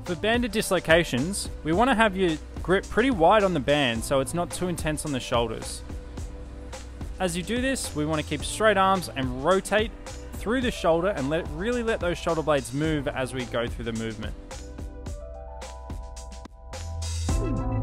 For banded dislocations, we want to have your grip pretty wide on the band so it's not too intense on the shoulders. As you do this, we want to keep straight arms and rotate through the shoulder and really let those shoulder blades move as we go through the movement.